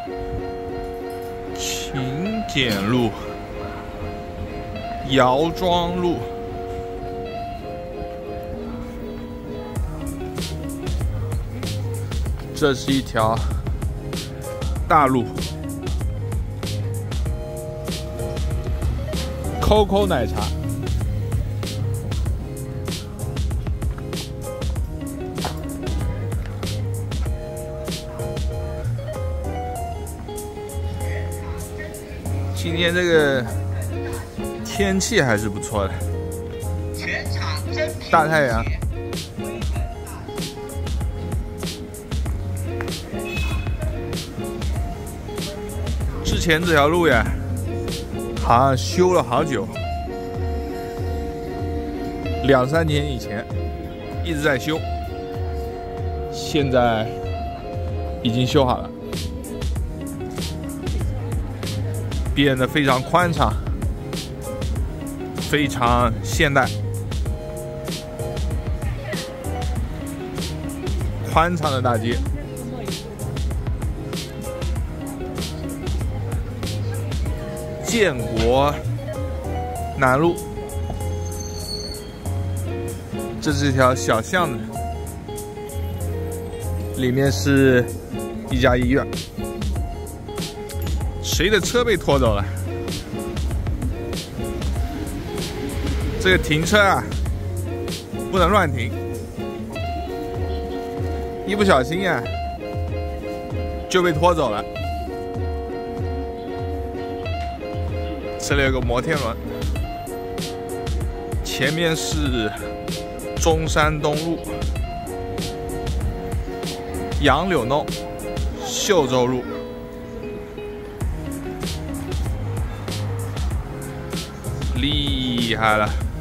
勤俭路、姚庄路。 这是一条大路 ，COCO 奶茶。今天这个天气还是不错的，大太阳。 之前这条路呀，好像修了好久，2、3年以前一直在修，现在已经修好了，变得非常宽敞，非常现代，宽敞的大街。 建国南路，这是一条小巷子，里面是一家医院。谁的车被拖走了？这个停车啊，不能乱停，一不小心呀，就被拖走了。 这里有个摩天轮，前面是中山东路、杨柳弄、秀洲路，厉害了！